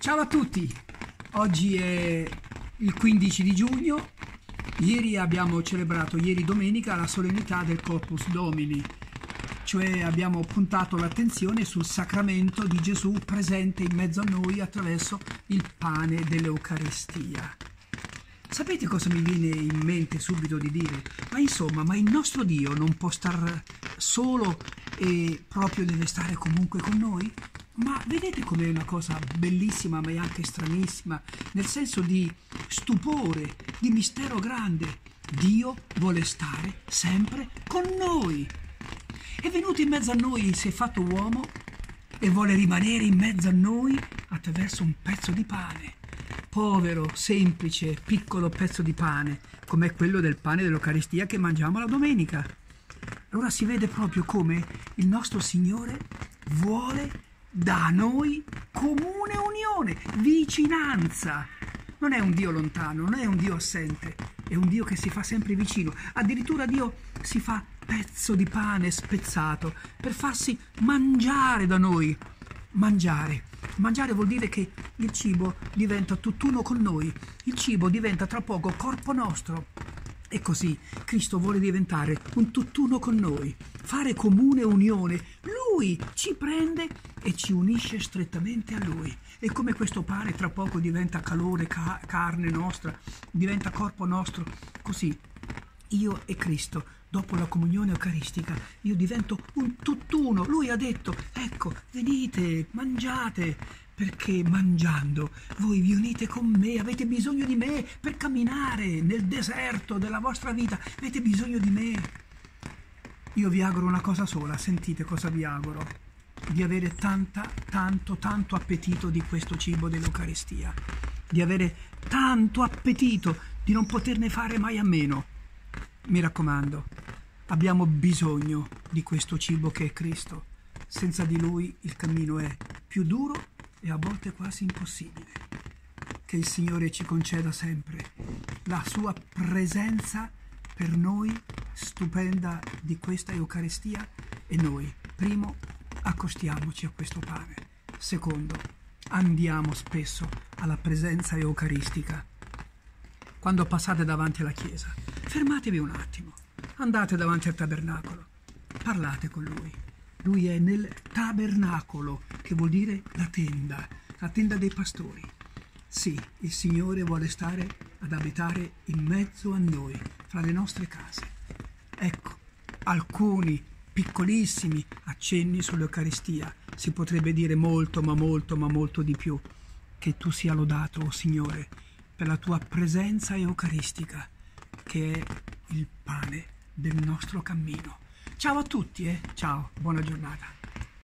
Ciao a tutti, oggi è il 15 di giugno, ieri abbiamo celebrato, ieri domenica, la solennità del Corpus Domini, cioè abbiamo puntato l'attenzione sul sacramento di Gesù presente in mezzo a noi attraverso il pane dell'Eucaristia. Sapete cosa mi viene in mente subito di dire? Ma il nostro Dio non può star solo e proprio deve stare comunque con noi? Ma vedete com'è una cosa bellissima, ma è anche stranissima, nel senso di stupore, di mistero grande. Dio vuole stare sempre con noi. È venuto in mezzo a noi, si è fatto uomo e vuole rimanere in mezzo a noi attraverso un pezzo di pane. Povero, semplice, piccolo pezzo di pane, come quello del pane dell'Eucaristia che mangiamo la domenica. Allora si vede proprio come il nostro Signore vuole da noi comune unione, vicinanza. Non è un Dio lontano, non è un Dio assente, è un Dio che si fa sempre vicino. Addirittura Dio si fa pezzo di pane spezzato per farsi mangiare da noi. Mangiare vuol dire che il cibo diventa tutt'uno con noi, il cibo diventa tra poco corpo nostro. E così Cristo vuole diventare un tutt'uno con noi, fare comune unione. Lui ci prende e ci unisce strettamente a Lui. E come questo pane tra poco diventa calore, carne nostra, diventa corpo nostro, così io e Cristo, dopo la comunione eucaristica, io divento un tutt'uno. Lui ha detto, ecco, venite, mangiate, perché mangiando voi vi unite con me, avete bisogno di me per camminare nel deserto della vostra vita, avete bisogno di me. Io vi auguro una cosa sola, sentite cosa vi auguro, di avere tanto appetito di questo cibo dell'Eucaristia, di avere tanto appetito di non poterne fare mai a meno. Mi raccomando, abbiamo bisogno di questo cibo che è Cristo. Senza di Lui il cammino è più duro e a volte quasi impossibile. Che il Signore ci conceda sempre la sua presenza per noi stupenda di questa Eucaristia e noi, primo, accostiamoci a questo pane. Secondo, andiamo spesso alla presenza eucaristica. Quando passate davanti alla chiesa, fermatevi un attimo, andate davanti al tabernacolo, parlate con Lui. Lui è nel tabernacolo, che vuol dire la tenda dei pastori. Sì, il Signore vuole stare ad abitare in mezzo a noi, fra le nostre case. Ecco, alcuni piccolissimi accenni sull'Eucaristia. Si potrebbe dire molto, ma molto di più. Che tu sia lodato, oh Signore, per la tua presenza eucaristica, che è il pane del nostro cammino. Ciao a tutti, ciao, buona giornata.